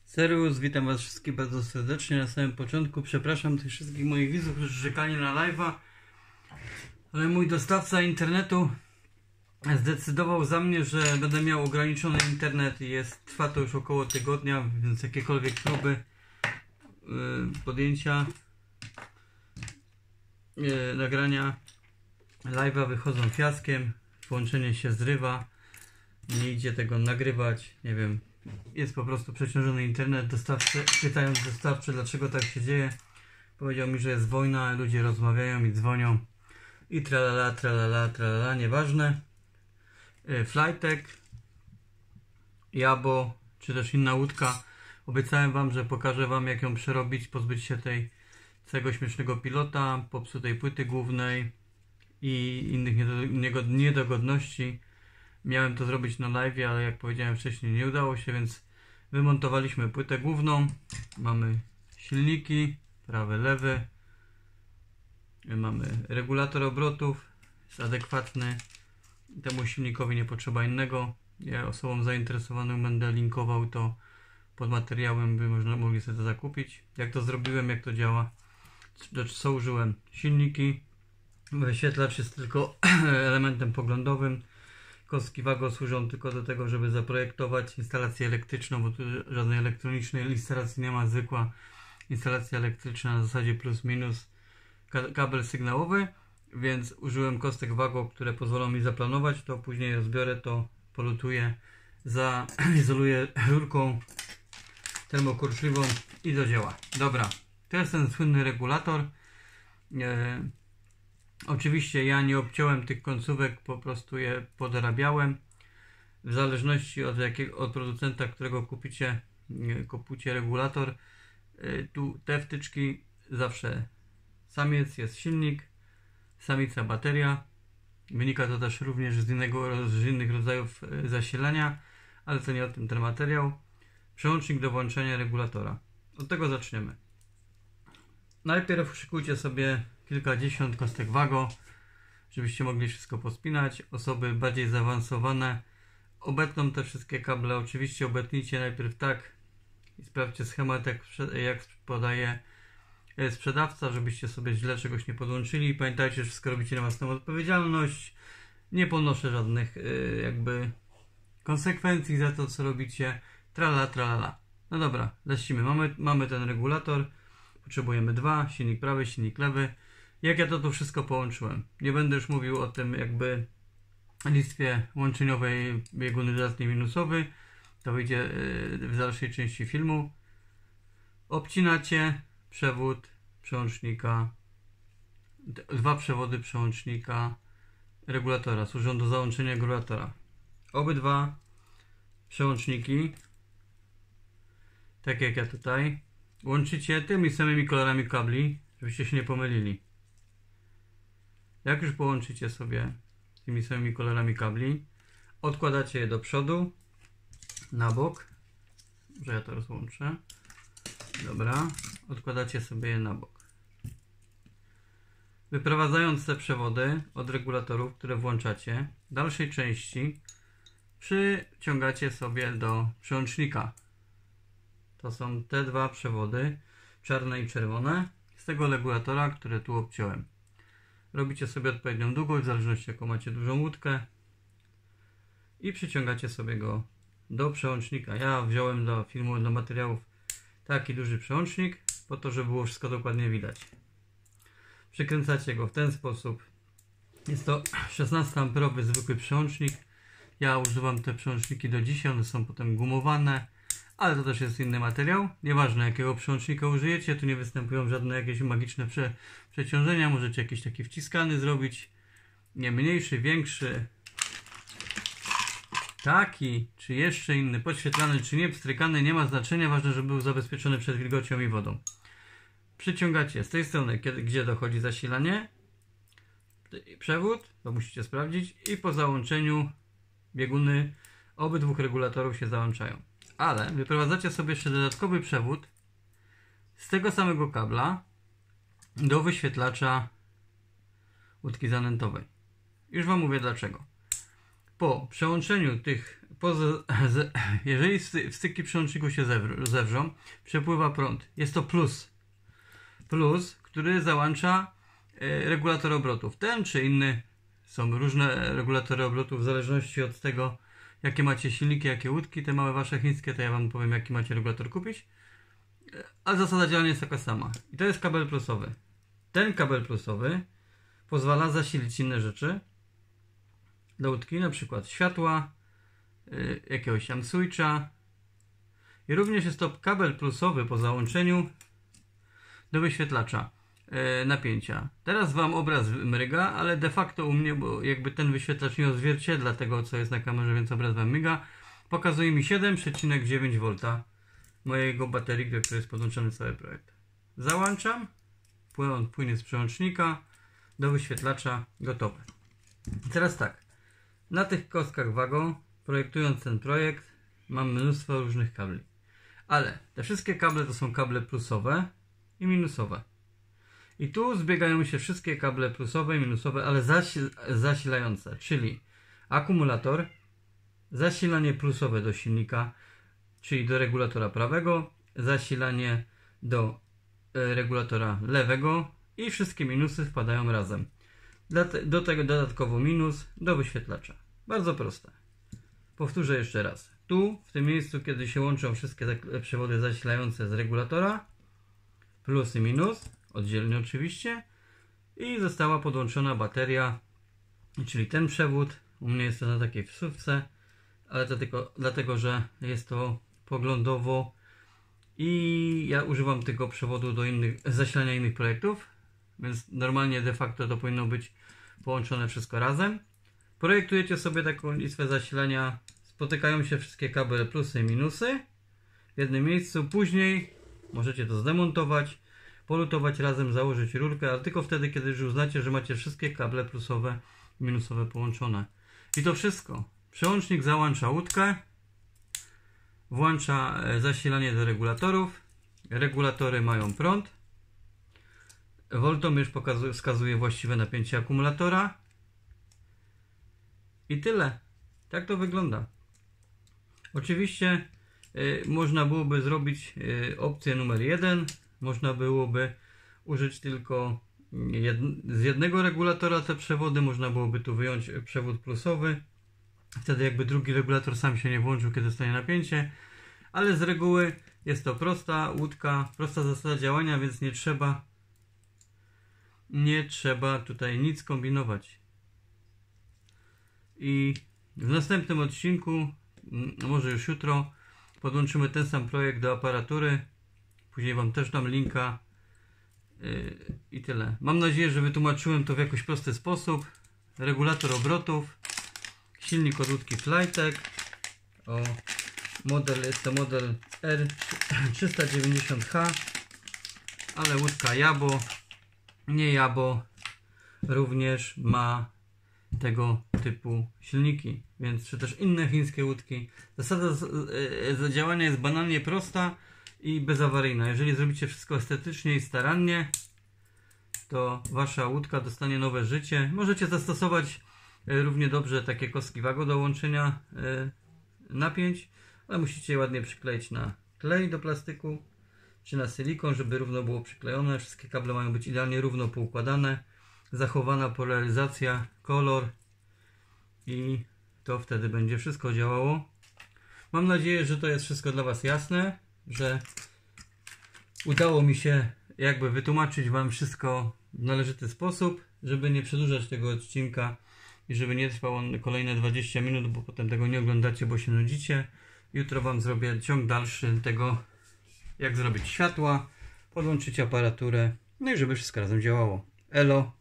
Servus, witam was wszystkich bardzo serdecznie. Na samym początku przepraszam tych wszystkich moich widzów, którzy czekali na live'a, ale mój dostawca internetu zdecydował za mnie, że będę miał ograniczony internet i trwa to już około tygodnia, więc jakiekolwiek próby podjęcia nagrania live'a wychodzą fiaskiem, połączenie się zrywa, nie idzie tego nagrywać, nie wiem. Jest po prostu przeciążony internet. Pytając dostawcy, dlaczego tak się dzieje, powiedział mi, że jest wojna, ludzie rozmawiają i dzwonią i tralala, tralala, tralala, nieważne. Flytek, Jabo, czy też inna łódka. Obiecałem wam, że pokażę wam, jak ją przerobić, pozbyć się całego śmiesznego pilota, popsutej płyty głównej i innych niedogodności. Miałem to zrobić na live, ale jak powiedziałem wcześniej, nie udało się, więc wymontowaliśmy płytę główną. Mamy silniki, prawy, lewy. Mamy regulator obrotów, jest adekwatny. Temu silnikowi nie potrzeba innego. Ja osobom zainteresowanym będę linkował to pod materiałem, by mogli sobie to zakupić. Jak to zrobiłem, jak to działa. Co użyłem? Silniki. Wyświetlacz jest tylko elementem poglądowym. Kostki Wago służą tylko do tego, żeby zaprojektować instalację elektryczną, bo tu żadnej elektronicznej instalacji nie ma, zwykła instalacja elektryczna na zasadzie plus minus, kabel sygnałowy, więc użyłem kostek Wago, które pozwolą mi zaplanować to, później rozbiorę to, polutuję, zaizoluję rurką termokurczliwą i do dzieła. Dobra, to jest ten słynny regulator. Oczywiście ja nie obciąłem tych końcówek, po prostu je podorabiałem. W zależności od producenta, którego kupicie regulator, tu te wtyczki zawsze samiec, jest silnik, samica bateria. Wynika to też również z innych rodzajów zasilania, ale to nie o tym ten materiał. Przełącznik do włączenia regulatora. Od tego zaczniemy. Najpierw szykujcie sobie kilkadziesiąt kostek Wago, żebyście mogli wszystko pospinać. Osoby bardziej zaawansowane obetną te wszystkie kable. Oczywiście obetnijcie najpierw tak i sprawdźcie schemat, jak podaje sprzedawca, żebyście sobie źle czegoś nie podłączyli. Pamiętajcie, że wszystko robicie na własną odpowiedzialność. Nie ponoszę żadnych jakby konsekwencji za to, co robicie. Trala, tralala. No dobra, lecimy. Mamy ten regulator. Potrzebujemy dwa, silnik prawy, silnik lewy. Jak ja to wszystko połączyłem? Nie będę już mówił o tym jakby listwie łączeniowej bieguny dodatni minusowy. To wyjdzie w dalszej części filmu. Obcinacie przewód przełącznika, dwa przewody przełącznika regulatora. Służą do załączenia regulatora. Obydwa przełączniki, tak jak ja tutaj, łączycie tymi samymi kolorami kabli, żebyście się nie pomylili. Jak już połączycie sobie tymi samymi kolorami kabli, odkładacie je do przodu, na bok, że ja to rozłączę. Dobra, odkładacie sobie je na bok. Wyprowadzając te przewody od regulatorów, które włączacie, w dalszej części przyciągacie sobie do przełącznika. To są te dwa przewody, czarne i czerwone, z tego regulatora, które tu obciąłem. Robicie sobie odpowiednią długość, w zależności jaką macie dużą łódkę, i przyciągacie sobie go do przełącznika. Ja wziąłem do filmu, do materiałów taki duży przełącznik, po to, żeby było wszystko dokładnie widać. Przykręcacie go w ten sposób. Jest to 16 amperowy zwykły przełącznik. Ja używam te przełączniki do dzisiaj, one są potem gumowane, ale to też jest inny materiał. Nieważne jakiego przełącznika użyjecie, tu nie występują żadne jakieś magiczne przeciążenia. Możecie jakiś taki wciskany zrobić, nie mniejszy, większy, taki, czy jeszcze inny, podświetlany, czy nie, pstrykany, nie ma znaczenia. Ważne, żeby był zabezpieczony przed wilgocią i wodą. Przyciągacie z tej strony, gdzie dochodzi zasilanie, przewód, to musicie sprawdzić, i po załączeniu bieguny obydwu regulatorów się załączają. Ale wyprowadzacie sobie jeszcze dodatkowy przewód z tego samego kabla do wyświetlacza łódki zanętowej. Już wam mówię dlaczego. Po przełączeniu tych jeżeli styki przełączników się zewrzą, przepływa prąd. Jest to plus. Plus, który załącza regulator obrotów. Ten czy inny, są różne regulatory obrotów w zależności od tego, jakie macie silniki, jakie łódki, te małe wasze chińskie, to ja wam powiem, jaki macie regulator kupić. A zasada działania jest taka sama. I to jest kabel plusowy. Ten kabel plusowy pozwala zasilić inne rzeczy do łódki, na przykład światła, jakiegoś tam switcha. I również jest to kabel plusowy po załączeniu do wyświetlacza napięcia. Teraz wam obraz mryga, ale de facto u mnie, bo jakby ten wyświetlacz nie odzwierciedla tego, co jest na kamerze, więc obraz wam miga, pokazuje mi 7,9 V mojego baterii, do której jest podłączony cały projekt. Załączam, płynie z przełącznika do wyświetlacza, gotowe. I teraz tak, na tych kostkach Wago, projektując ten projekt, mam mnóstwo różnych kabli. Ale te wszystkie kable to są kable plusowe i minusowe. I tu zbiegają się wszystkie kable plusowe i minusowe, ale zasilające, czyli akumulator, zasilanie plusowe do silnika, czyli do regulatora prawego, zasilanie do regulatora lewego i wszystkie minusy wpadają razem. Do tego dodatkowo minus do wyświetlacza. Bardzo proste. Powtórzę jeszcze raz. Tu, w tym miejscu, kiedy się łączą wszystkie przewody zasilające z regulatora, plus i minus, oddzielnie oczywiście, i została podłączona bateria, czyli ten przewód. U mnie jest to na takiej wsówce, ale to tylko dlatego, że jest to poglądowo i ja używam tego przewodu do zasilania innych projektów, więc normalnie de facto to powinno być połączone wszystko razem. Projektujecie sobie taką listwę zasilania, spotykają się wszystkie kable plusy i minusy w jednym miejscu, później możecie to zdemontować, polutować razem, założyć rurkę, ale tylko wtedy, kiedy już uznacie, że macie wszystkie kable plusowe i minusowe połączone. I to wszystko. Przełącznik załącza łódkę, włącza zasilanie do regulatorów, regulatory mają prąd, woltomierz wskazuje właściwe napięcie akumulatora i tyle. Tak to wygląda. Oczywiście można byłoby zrobić opcję numer 1, można byłoby użyć tylko z jednego regulatora te przewody, można byłoby tu wyjąć przewód plusowy, wtedy jakby drugi regulator sam się nie włączył, kiedy stanie napięcie, ale z reguły jest to prosta łódka, prosta zasada działania, więc nie trzeba tutaj nic kombinować. I w następnym odcinku, może już jutro, podłączymy ten sam projekt do aparatury. Później wam też dam linka. I tyle. Mam nadzieję, że wytłumaczyłem to w jakiś prosty sposób. Regulator obrotów, silnik od łódki Flytek. Jest to model R390H, ale łódka Jabo, nie Jabo, również ma tego typu silniki, więc czy też inne chińskie łódki. Zasada działania jest banalnie prosta i bezawaryjna. Jeżeli zrobicie wszystko estetycznie i starannie, to wasza łódka dostanie nowe życie. Możecie zastosować równie dobrze takie kostki Wago do łączenia napięć, ale musicie je ładnie przykleić na klej do plastyku czy na silikon, żeby równo było przyklejone. Wszystkie kable mają być idealnie równo poukładane, zachowana polaryzacja, kolor i to wtedy będzie wszystko działało. Mam nadzieję, że to jest wszystko dla was jasne, że udało mi się jakby wytłumaczyć wam wszystko w należyty sposób, żeby nie przedłużać tego odcinka i żeby nie trwał on kolejne 20 minut, bo potem tego nie oglądacie, bo się nudzicie. Jutro wam zrobię ciąg dalszy tego, jak zrobić światła, podłączyć aparaturę, no i żeby wszystko razem działało. Elo!